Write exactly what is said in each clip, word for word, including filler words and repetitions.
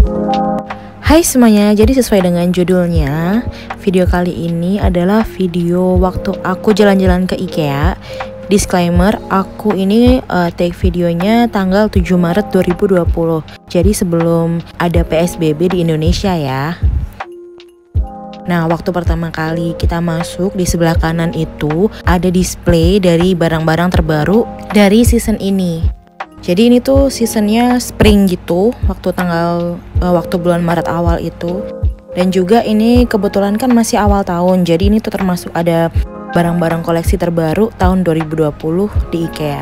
Hai semuanya, jadi sesuai dengan judulnya, video kali ini adalah video waktu aku jalan-jalan ke IKEA. Disclaimer, aku ini uh, take videonya tanggal tujuh Maret dua ribu dua puluh. Jadi sebelum ada P S B B di Indonesia ya. Nah, waktu pertama kali kita masuk, di sebelah kanan itu ada display dari barang-barang terbaru dari season ini. Jadi ini tuh seasonnya spring gitu, waktu tanggal uh, waktu bulan Maret awal itu. Dan juga ini kebetulan kan masih awal tahun, jadi ini tuh termasuk ada barang-barang koleksi terbaru tahun dua ribu dua puluh di IKEA.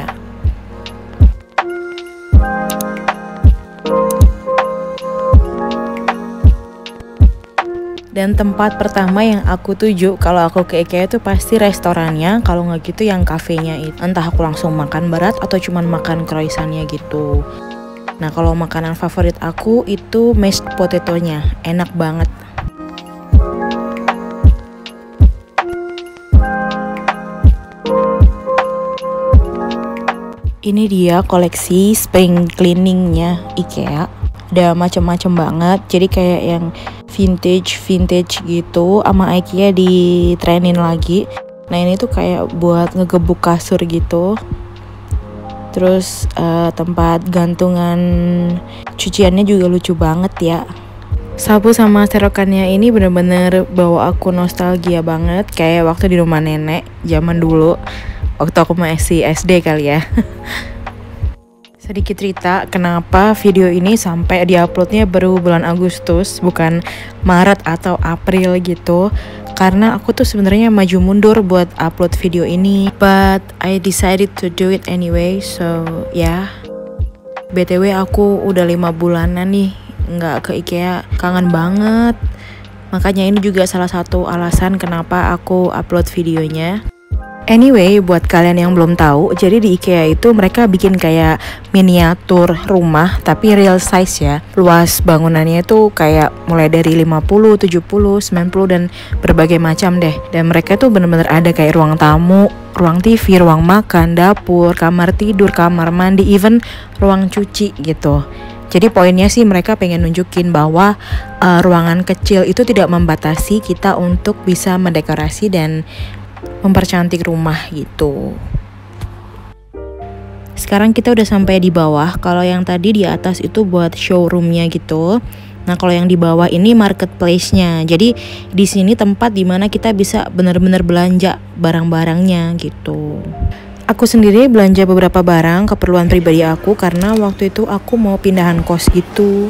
Dan tempat pertama yang aku tuju kalau aku ke IKEA itu pasti restorannya, kalau nggak gitu yang kafenya itu. Entah aku langsung makan berat atau cuman makan croissantnya gitu. Nah, kalau makanan favorit aku itu mashed potato-nya, enak banget. Ini dia koleksi spring cleaningnya IKEA. Ada macam-macam banget, jadi kayak yang vintage vintage gitu sama IKEA ditrenin lagi. Nah ini tuh kayak buat ngegebuk kasur gitu. Terus uh, tempat gantungan cuciannya juga lucu banget ya. Sapu sama serokannya ini bener-bener bawa aku nostalgia banget, kayak waktu di rumah nenek zaman dulu, waktu aku masih S D kali ya. Sedikit cerita kenapa video ini sampai diuploadnya baru bulan Agustus, bukan Maret atau April gitu. Karena aku tuh sebenarnya maju mundur buat upload video ini, but I decided to do it anyway. So ya, yeah. B T W aku udah lima bulanan nih nggak ke IKEA, kangen banget. Makanya ini juga salah satu alasan kenapa aku upload videonya. Anyway, buat kalian yang belum tahu, jadi di IKEA itu mereka bikin kayak miniatur rumah tapi real size ya. Luas bangunannya itu kayak mulai dari lima puluh, tujuh puluh, sembilan puluh dan berbagai macam deh. Dan mereka tuh bener-bener ada kayak ruang tamu, ruang T V, ruang makan, dapur, kamar tidur, kamar mandi, even ruang cuci gitu. Jadi poinnya sih mereka pengen nunjukin bahwa uh, ruangan kecil itu tidak membatasi kita untuk bisa mendekorasi dan mempercantik rumah gitu. Sekarang kita udah sampai di bawah. Kalau yang tadi di atas itu buat showroomnya gitu. Nah kalau yang di bawah ini marketplace-nya. Jadi di sini tempat dimana kita bisa benar-benar belanja barang-barangnya gitu. Aku sendiri belanja beberapa barang keperluan pribadi aku karena waktu itu aku mau pindahan kos gitu.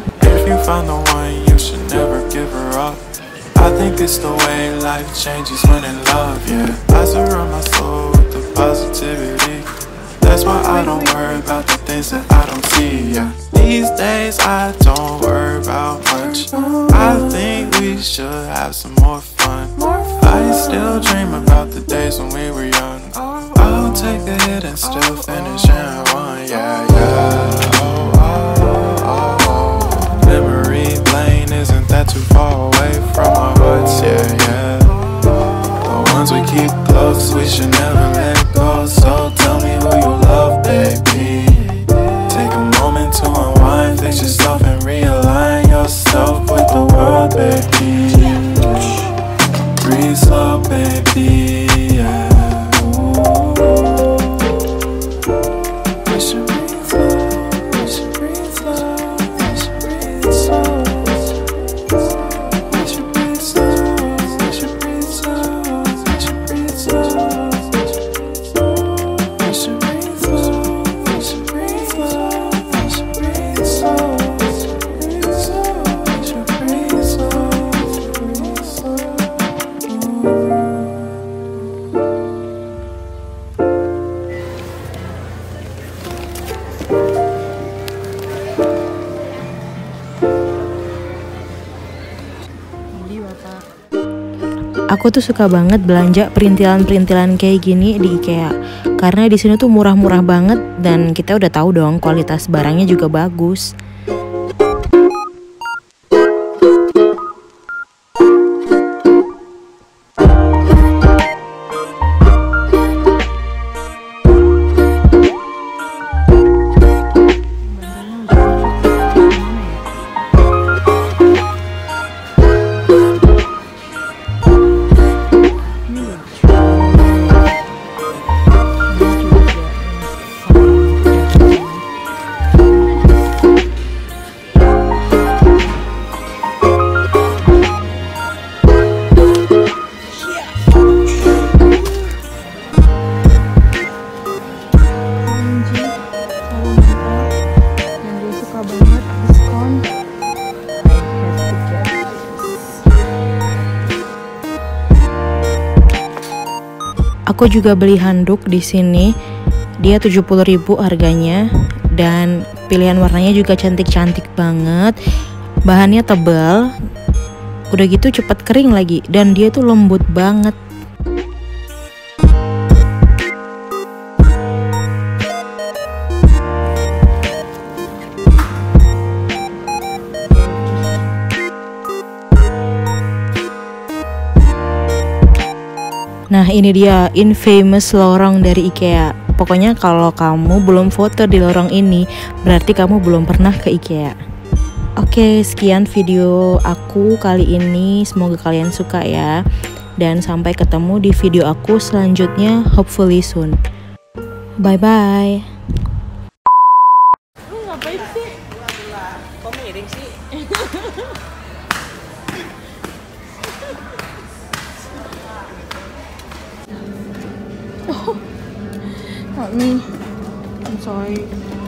I think it's the way life changes when in love, yeah. I surround my soul with the positivity. That's why I don't worry about the things that I don't see, yeah. These days I don't worry about much. I think we should have some more fun. I still dream about the days when we were young. I'll take a hit and still finish in one, yeah, yeah. Oh, oh, oh, oh. Memory lane isn't that too far away from our hearts, yeah, yeah. The ones we keep close, we should never let go. So tell me who you love, baby. Take a moment to unwind, fix yourself and realign yourself with the world, baby. Breathe slow, baby, yeah. We should breathe slow, we should breathe slow, we should breathe slow. Aku tuh suka banget belanja perintilan-perintilan kayak gini di IKEA karena di sini tuh murah-murah banget dan kita udah tahu dong kualitas barangnya juga bagus. Aku juga beli handuk di sini. Dia tujuh puluh ribu harganya dan pilihan warnanya juga cantik-cantik banget. Bahannya tebal. Udah gitu cepat kering lagi dan dia tuh lembut banget. Nah ini dia infamous lorong dari IKEA. Pokoknya kalau kamu belum foto di lorong ini, berarti kamu belum pernah ke IKEA. Oke, sekian video aku kali ini. Semoga kalian suka ya. Dan sampai ketemu di video aku selanjutnya, hopefully soon. Bye-bye. Lu ngapain sih? Kok miring sih? Oh, not me. I'm sorry.